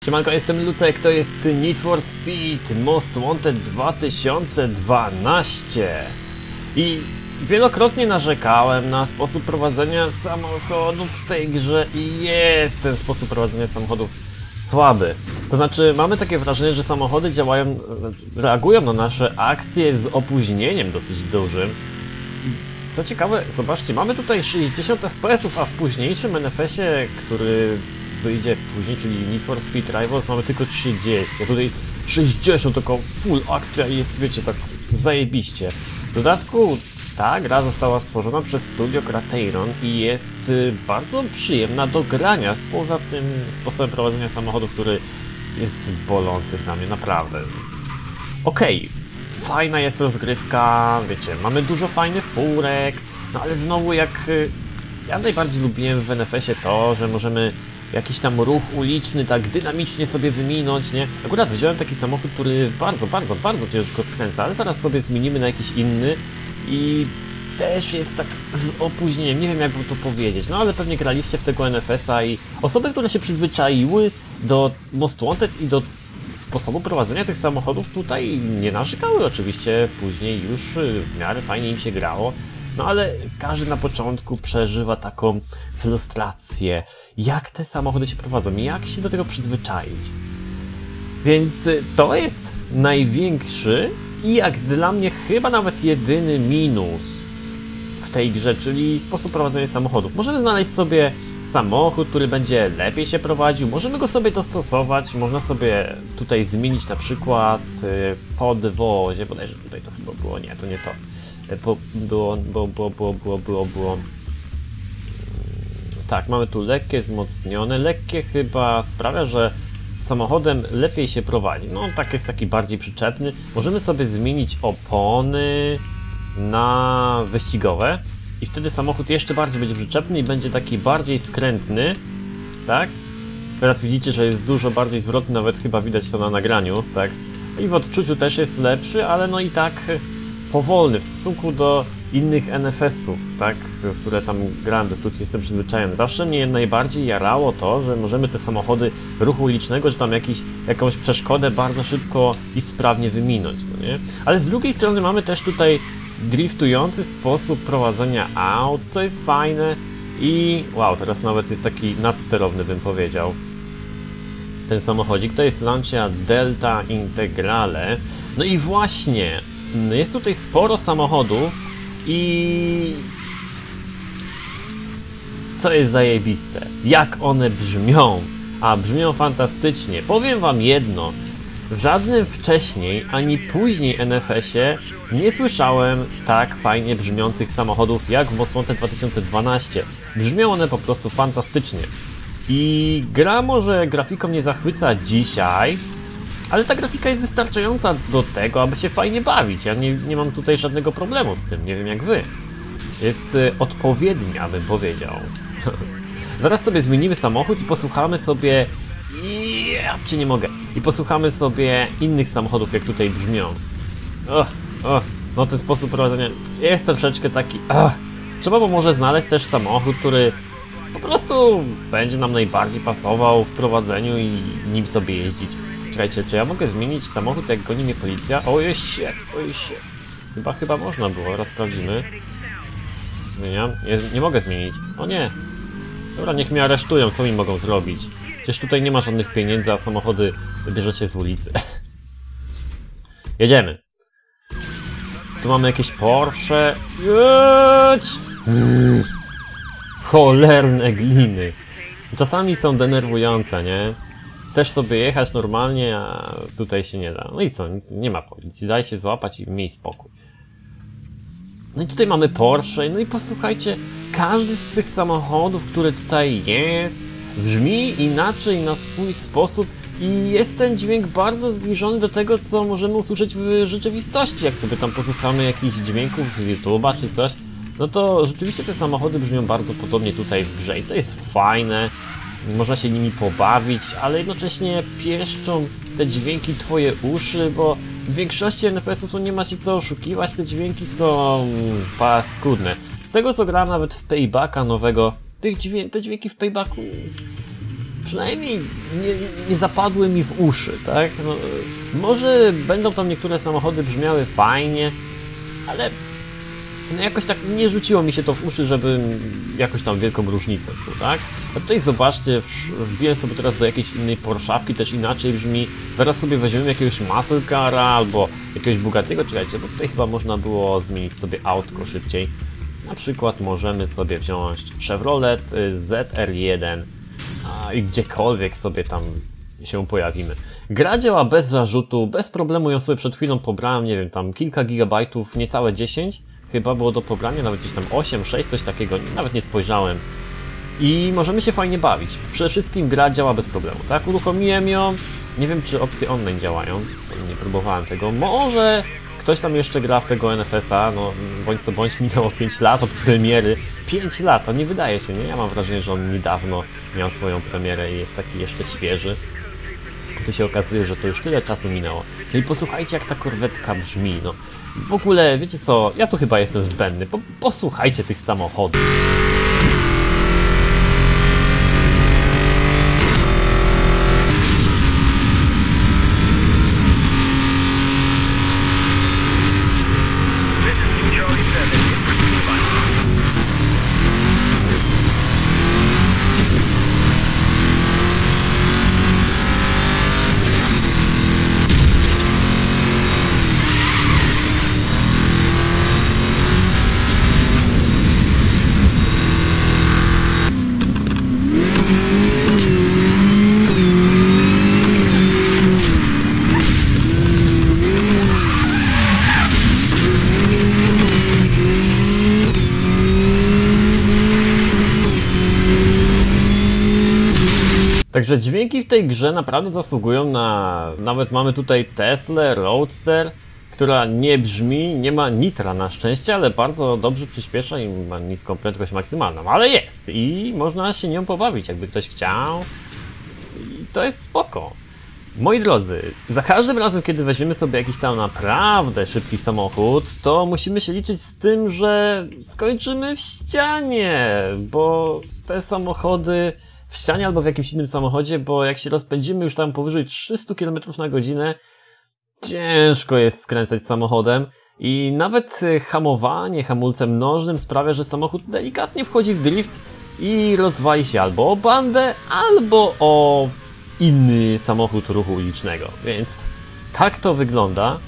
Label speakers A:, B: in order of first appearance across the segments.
A: Siemanko, jestem Lucek, to jest Need for Speed Most Wanted 2012 i wielokrotnie narzekałem na sposób prowadzenia samochodów w tej grze i jest ten sposób prowadzenia samochodów słaby. To znaczy, mamy takie wrażenie, że samochody reagują na nasze akcje z opóźnieniem dosyć dużym. Co ciekawe, zobaczcie, mamy tutaj 60 fps, a w późniejszym NFS-ie, który wyjdzie później, czyli Need for Speed Rivals, mamy tylko 30, a tutaj 60, taka full akcja i jest, wiecie, tak zajebiście. W dodatku ta gra została stworzona przez studio Crateyron i jest bardzo przyjemna do grania, poza tym sposobem prowadzenia samochodu, który jest bolący dla mnie, naprawdę. Okej, fajna jest rozgrywka, wiecie, mamy dużo fajnych furek, no ale znowu jak ja najbardziej lubiłem w NFS-ie to, że możemy jakiś tam ruch uliczny tak dynamicznie sobie wyminąć, nie? Akurat wziąłem taki samochód, który bardzo ciężko skręca, ale zaraz sobie zmienimy na jakiś inny i też jest tak z opóźnieniem, nie wiem jak to powiedzieć, no ale pewnie graliście w tego NFS-a i osoby, które się przyzwyczaiły do Most Wanted i do sposobu prowadzenia tych samochodów tutaj nie narzekały, oczywiście później już w miarę fajnie im się grało. No ale każdy na początku przeżywa taką frustrację, jak te samochody się prowadzą, jak się do tego przyzwyczaić. Więc to jest największy i jak dla mnie chyba nawet jedyny minus w tej grze, czyli sposób prowadzenia samochodów. Możemy znaleźć sobie samochód, który będzie lepiej się prowadził, możemy go sobie dostosować, można sobie tutaj zmienić na przykład podwozie, bodajże tutaj to chyba było, nie, to nie to. Było. Tak, mamy tu lekkie, wzmocnione. Lekkie chyba sprawia, że samochodem lepiej się prowadzi. No, tak jest taki bardziej przyczepny. Możemy sobie zmienić opony na wyścigowe i wtedy samochód jeszcze bardziej będzie przyczepny i będzie taki bardziej skrętny, tak? Teraz widzicie, że jest dużo bardziej zwrotny, nawet chyba widać to na nagraniu, tak? I w odczuciu też jest lepszy, ale no i tak powolny w stosunku do innych NFS-ów, tak, które tam grałem, do których jestem przyzwyczajony. Zawsze mnie najbardziej jarało to, że możemy te samochody ruchu ulicznego, czy tam jakąś przeszkodę bardzo szybko i sprawnie wyminąć, no nie? Ale z drugiej strony mamy też tutaj driftujący sposób prowadzenia aut, co jest fajne i wow, teraz nawet jest taki nadsterowny, bym powiedział. Ten samochodzik to jest Lancia Delta Integrale. No i właśnie, jest tutaj sporo samochodów i co jest zajebiste, jak one brzmią, a brzmią fantastycznie. Powiem wam jedno, w żadnym wcześniej ani później NFS-ie nie słyszałem tak fajnie brzmiących samochodów jak w Most Wanted 2012. Brzmią one po prostu fantastycznie. I gra może grafiką nie zachwyca dzisiaj, ale ta grafika jest wystarczająca do tego, aby się fajnie bawić. Ja nie mam tutaj żadnego problemu z tym, nie wiem jak wy. Jest odpowiednia, bym powiedział. Zaraz sobie zmienimy samochód i posłuchamy sobie... Ja cię nie mogę. I posłuchamy sobie innych samochodów, jak tutaj brzmią. No ten sposób prowadzenia jest troszeczkę taki... Trzeba by może znaleźć też samochód, który po prostu będzie nam najbardziej pasował w prowadzeniu i nim sobie jeździć. Czekajcie, czy ja mogę zmienić samochód, jak goni mnie policja? Ojej, shit. Chyba można było, teraz sprawdzimy. Zmieniam. Nie mogę zmienić. O nie. Dobra, niech mnie aresztują, co mi mogą zrobić? Przecież tutaj nie ma żadnych pieniędzy, a samochody bierzecie z ulicy. Jedziemy. Tu mamy jakieś Porsche. Cholerne gliny. Czasami są denerwujące, nie? Chcesz sobie jechać normalnie, a tutaj się nie da. No i co? Nie ma policji. Daj się złapać i miej spokój. No i tutaj mamy Porsche. No i posłuchajcie, każdy z tych samochodów, który tutaj jest, brzmi inaczej na swój sposób i jest ten dźwięk bardzo zbliżony do tego, co możemy usłyszeć w rzeczywistości. Jak sobie tam posłuchamy jakichś dźwięków z YouTube'a czy coś, no to rzeczywiście te samochody brzmią bardzo podobnie tutaj w grze i to jest fajne. Można się nimi pobawić, ale jednocześnie pieszczą te dźwięki twoje uszy, bo w większości NFS-ów to nie ma się co oszukiwać, te dźwięki są paskudne. Z tego co gra nawet w Paybacka nowego, te dźwięki w Paybacku przynajmniej nie zapadły mi w uszy, tak? No, może będą tam niektóre samochody brzmiały fajnie, ale no jakoś tak nie rzuciło mi się to w uszy, żeby jakoś tam wielką różnicę czuł, tak? A tutaj zobaczcie, wbiję sobie teraz do jakiejś innej Porszawki, też inaczej brzmi. Zaraz sobie weźmiemy jakiegoś muscle cara albo jakiegoś Bugattiego, czekajcie, bo tutaj chyba można było zmienić sobie autko szybciej. Na przykład możemy sobie wziąć Chevrolet ZR1 i gdziekolwiek sobie tam się pojawimy. Gra działa bez zarzutu, bez problemu, ją sobie przed chwilą pobrałem, nie wiem, tam kilka gigabajtów, niecałe 10 chyba było do pobrania, nawet gdzieś tam 8, 6, coś takiego, nawet nie spojrzałem. I możemy się fajnie bawić. Przede wszystkim gra działa bez problemu, tak? Uruchomiłem ją, nie wiem czy opcje online działają, nie próbowałem tego. Może ktoś tam jeszcze gra w tego NFS-a, no bądź co bądź minęło 5 lat od premiery. 5 lat, to nie wydaje się, nie? Ja mam wrażenie, że on niedawno miał swoją premierę i jest taki jeszcze świeży. Tu się okazuje, że to już tyle czasu minęło. No i posłuchajcie, jak ta korwetka brzmi, no. W ogóle, wiecie co, ja tu chyba jestem zbędny, posłuchajcie tych samochodów. Także dźwięki w tej grze naprawdę zasługują na... Nawet mamy tutaj Teslę, Roadster, która nie brzmi, nie ma nitra na szczęście, ale bardzo dobrze przyspiesza i ma niską prędkość maksymalną, ale jest i można się nią pobawić, jakby ktoś chciał. I to jest spoko. Moi drodzy, za każdym razem, kiedy weźmiemy sobie jakiś tam naprawdę szybki samochód, to musimy się liczyć z tym, że skończymy w ścianie, bo te samochody w ścianie albo w jakimś innym samochodzie, bo jak się rozpędzimy już tam powyżej 300 km na godzinę, ciężko jest skręcać samochodem i nawet hamowanie hamulcem nożnym sprawia, że samochód delikatnie wchodzi w drift i rozwali się albo o bandę, albo o inny samochód ruchu ulicznego, więc tak to wygląda.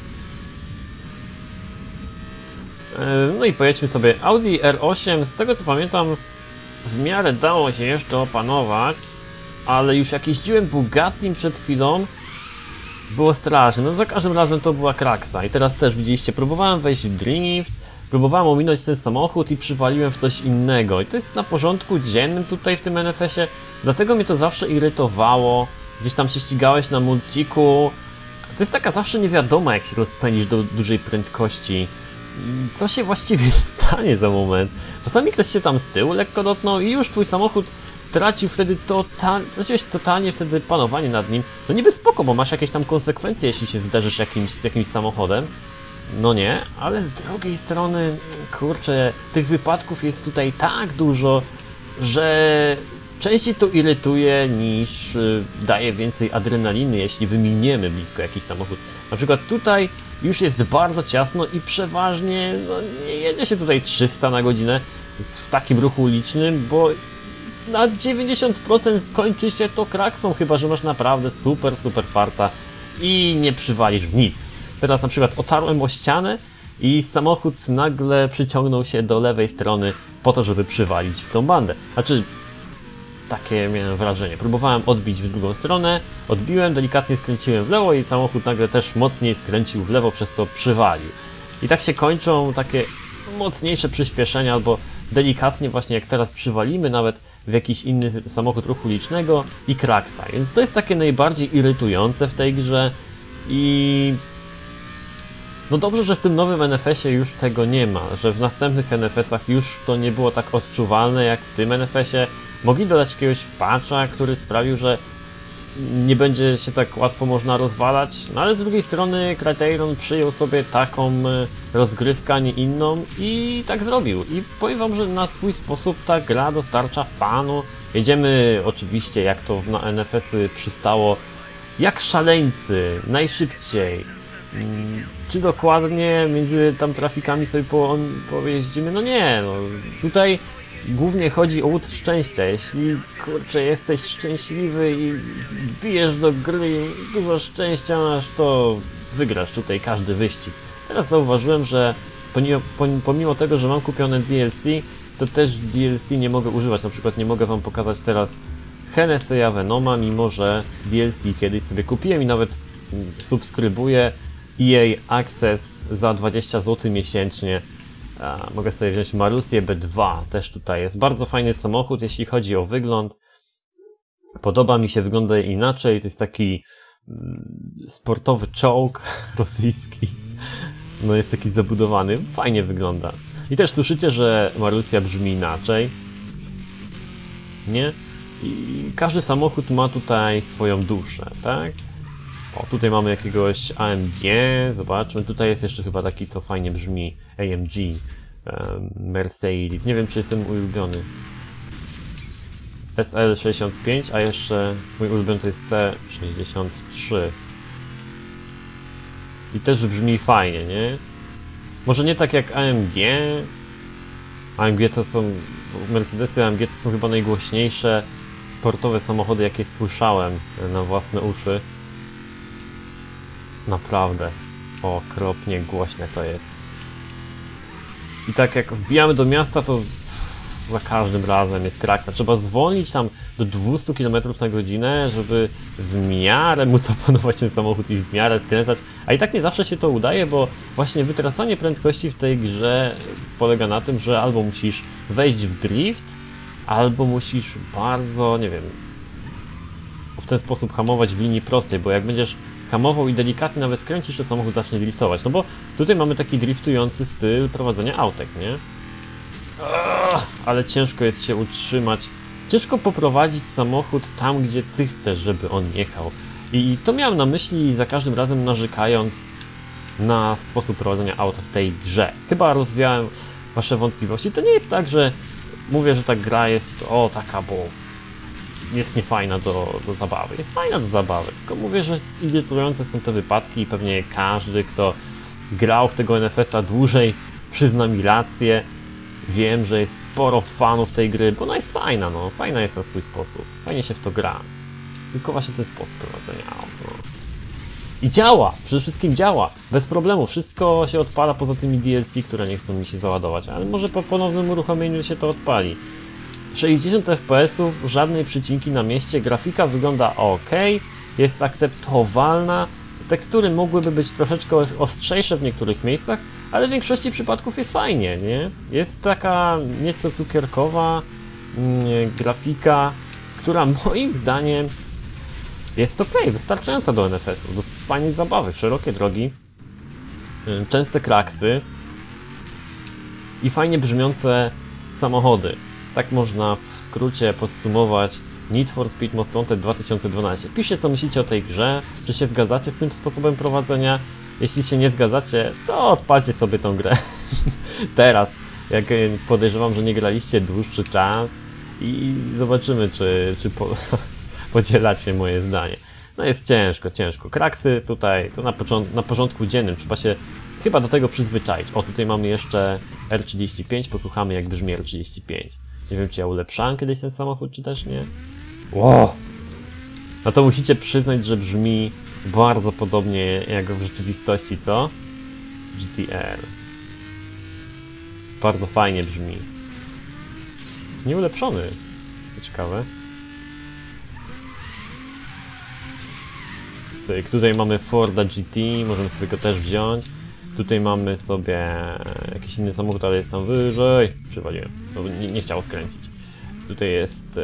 A: No i pojedźmy sobie Audi R8, z tego co pamiętam w miarę dało się jeszcze opanować, ale już jak jeździłem Bugattim przed chwilą, było strasznie, no za każdym razem to była kraksa i teraz też widzieliście, próbowałem wejść w drift, próbowałem ominąć ten samochód i przywaliłem w coś innego i to jest na porządku dziennym tutaj w tym NFS-ie, dlatego mnie to zawsze irytowało, gdzieś tam się ścigałeś na multiku, to jest taka zawsze niewiadoma jak się rozpędzisz do dużej prędkości. Co się właściwie stanie za moment? Czasami ktoś się tam z tyłu lekko dotknął i już twój samochód tracił wtedy traciłeś totalnie wtedy panowanie nad nim. No niby spoko, bo masz jakieś tam konsekwencje, jeśli się zderzysz z jakimś samochodem. No nie, ale z drugiej strony, kurczę, tych wypadków jest tutaj tak dużo, że częściej to irytuje niż daje więcej adrenaliny, jeśli wyminiemy blisko jakiś samochód. Na przykład tutaj już jest bardzo ciasno i przeważnie no, nie jedzie się tutaj 300 na godzinę w takim ruchu ulicznym, bo na 90% skończy się to kraksą, chyba że masz naprawdę super farta i nie przywalisz w nic. Teraz na przykład otarłem o ścianę i samochód nagle przyciągnął się do lewej strony po to, żeby przywalić w tą bandę. Znaczy, takie miałem wrażenie. Próbowałem odbić w drugą stronę, odbiłem, delikatnie skręciłem w lewo i samochód nagle też mocniej skręcił w lewo, przez to przywalił. I tak się kończą takie mocniejsze przyspieszenia, albo delikatnie właśnie jak teraz przywalimy nawet w jakiś inny samochód ruchu ulicznego i kraksa. Więc to jest takie najbardziej irytujące w tej grze i no dobrze, że w tym nowym NFS-ie już tego nie ma, że w następnych NFS-ach już to nie było tak odczuwalne jak w tym NFS-ie. Mogli dodać jakiegoś patcha, który sprawił, że nie będzie się tak łatwo można rozwalać, no ale z drugiej strony Criterion przyjął sobie taką rozgrywkę, a nie inną i tak zrobił. I powiem wam, że na swój sposób ta gra dostarcza fanu. Jedziemy oczywiście, jak to na NFS-y przystało, jak szaleńcy, najszybciej. Czy dokładnie między tam trafikami sobie pojeździmy? No nie, no tutaj głównie chodzi o łód szczęścia. Jeśli, kurczę, jesteś szczęśliwy i wbijesz do gry, dużo szczęścia masz, to wygrasz tutaj każdy wyścig. Teraz zauważyłem, że pomimo tego, że mam kupione DLC, to też DLC nie mogę używać. Na przykład nie mogę wam pokazać teraz Hennessy'a Venoma, mimo że DLC kiedyś sobie kupiłem i nawet subskrybuję EA Access za 20 zł miesięcznie. Mogę sobie wziąć Marussię B2, też tutaj jest bardzo fajny samochód, jeśli chodzi o wygląd. Podoba mi się, wygląda inaczej, to jest taki sportowy czołg rosyjski. No jest taki zabudowany, fajnie wygląda. I też słyszycie, że Marussia brzmi inaczej. Nie? I każdy samochód ma tutaj swoją duszę, tak? O, tutaj mamy jakiegoś AMG, zobaczmy, tutaj jest jeszcze chyba taki, co fajnie brzmi, AMG, Mercedes, nie wiem, czy jest mój ulubiony. SL65, a jeszcze mój ulubiony to jest C63. I też brzmi fajnie, nie? Może nie tak jak AMG. AMG to są, Mercedesy AMG to są chyba najgłośniejsze sportowe samochody, jakie słyszałem na własne uszy. Naprawdę okropnie głośne to jest. I tak jak wbijamy do miasta, to za każdym razem jest kraksa. Trzeba zwolnić tam do 200 km na godzinę, żeby w miarę móc opanować ten samochód i w miarę skręcać. A i tak nie zawsze się to udaje, bo właśnie wytracanie prędkości w tej grze polega na tym, że albo musisz wejść w drift, albo musisz bardzo, nie wiem, w ten sposób hamować w linii prostej, bo jak będziesz hamował i delikatnie nawet skręcisz, to samochód zacznie driftować. No bo tutaj mamy taki driftujący styl prowadzenia autek, nie? Ale ciężko jest się utrzymać. Ciężko poprowadzić samochód tam, gdzie ty chcesz, żeby on jechał. I to miałem na myśli za każdym razem narzekając na sposób prowadzenia auta w tej grze. Chyba rozwiałem wasze wątpliwości. To nie jest tak, że mówię, że ta gra jest taka, bo jest niefajna do zabawy. Jest fajna do zabawy, tylko mówię, że irytujące są te wypadki i pewnie każdy, kto grał w tego NFS-a dłużej, przyzna mi rację. Wiem, że jest sporo fanów tej gry, bo ona jest fajna, no. Fajna jest na swój sposób. Fajnie się w to gra. Tylko właśnie ten sposób prowadzenia aut, no. I działa! Przede wszystkim działa! Bez problemu. Wszystko się odpala poza tymi DLC, które nie chcą mi się załadować. Ale może po ponownym uruchomieniu się to odpali. 60 fps, żadnej przycinki na mieście, grafika wygląda ok, jest akceptowalna, tekstury mogłyby być troszeczkę ostrzejsze w niektórych miejscach, ale w większości przypadków jest fajnie, nie? Jest taka nieco cukierkowa grafika, która moim zdaniem jest ok, wystarczająca do NFS-u, do fajnej zabawy, szerokie drogi, częste kraksy i fajnie brzmiące samochody. Tak można w skrócie podsumować Need for Speed Most Wanted 2012. Piszcie, co myślicie o tej grze, czy się zgadzacie z tym sposobem prowadzenia. Jeśli się nie zgadzacie, to odpalcie sobie tą grę teraz, jak podejrzewam, że nie graliście dłuższy czas i zobaczymy, czy podzielacie moje zdanie. No jest ciężko. Kraksy tutaj, to na porządku dziennym, trzeba się chyba do tego przyzwyczaić. O, tutaj mamy jeszcze R35, posłuchamy, jak brzmi R35. Nie wiem, czy ja ulepszałem kiedyś ten samochód, czy też nie. Wow! No to musicie przyznać, że brzmi bardzo podobnie jak w rzeczywistości, co? GTR. Bardzo fajnie brzmi. Nieulepszony. To ciekawe. Cyk, tutaj mamy Forda GT, możemy sobie go też wziąć. Tutaj mamy sobie jakiś inny samochód, ale jest tam wyżej. Przywaliłem, bo nie chciało skręcić. Tutaj jest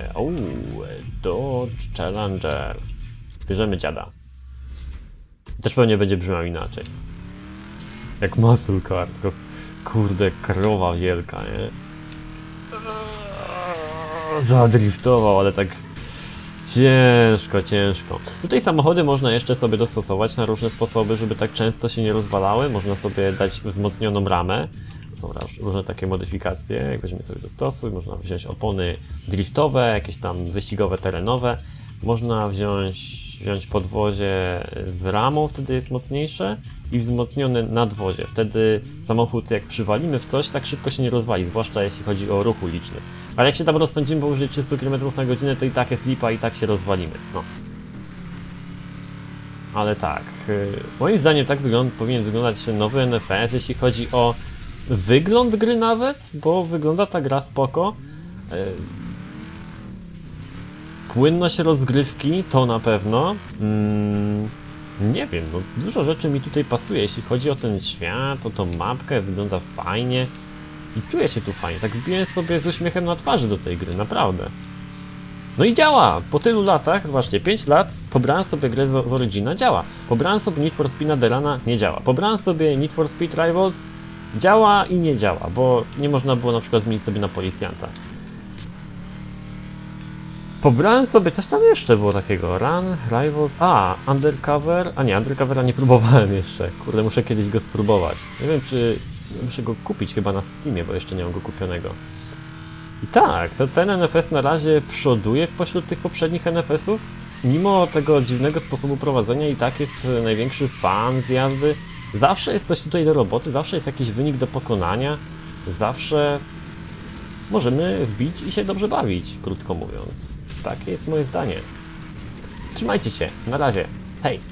A: Dodge Challenger. Bierzemy dziada. Też pewnie będzie brzmiał inaczej. Jak muscle car, tylko kurde, krowa wielka, nie? Zadriftował, ale tak Ciężko, ciężko. Tutaj samochody można jeszcze sobie dostosować na różne sposoby, żeby tak często się nie rozwalały. Można sobie dać wzmocnioną ramę. Są różne takie modyfikacje, jak weźmiemy sobie dostosuj, można wziąć opony driftowe, jakieś tam wyścigowe, terenowe. Można wziąć podwozie z ramą, wtedy jest mocniejsze i wzmocnione nadwozie. Wtedy samochód jak przywalimy w coś, tak szybko się nie rozwali, zwłaszcza jeśli chodzi o ruch uliczny. Ale jak się tam rozpędzimy powyżej 300 km na godzinę, to i tak jest lipa i tak się rozwalimy. No. Ale tak, moim zdaniem tak powinien wyglądać nowy NFS, jeśli chodzi o wygląd gry nawet, bo wygląda ta gra spoko. Płynność rozgrywki to na pewno. Nie wiem, no dużo rzeczy mi tutaj pasuje, jeśli chodzi o ten świat, o tą mapkę, wygląda fajnie i czuję się tu fajnie, tak wbiję sobie z uśmiechem na twarzy do tej gry, naprawdę. No i działa! Po tylu latach, zobaczcie, 5 lat, pobrałem sobie grę z Origina, działa. Pobrałem sobie Need for Speed Derana, nie działa. Pobrałem sobie Need for Speed Rivals, działa i nie działa, bo nie można było na przykład zmienić sobie na policjanta. Pobrałem sobie, coś tam jeszcze było takiego, Run, Rivals, Undercover, nie, Undercovera nie próbowałem jeszcze, kurde, muszę kiedyś go spróbować. Nie wiem, czy muszę go kupić chyba na Steamie, bo jeszcze nie mam go kupionego. I tak, to ten NFS na razie przoduje spośród tych poprzednich NFS-ów, mimo tego dziwnego sposobu prowadzenia i tak jest największy fan z jazdy. Zawsze jest coś tutaj do roboty, zawsze jest jakiś wynik do pokonania, zawsze możemy wbić i się dobrze bawić, krótko mówiąc. Takie jest moje zdanie. Trzymajcie się, na razie, hej!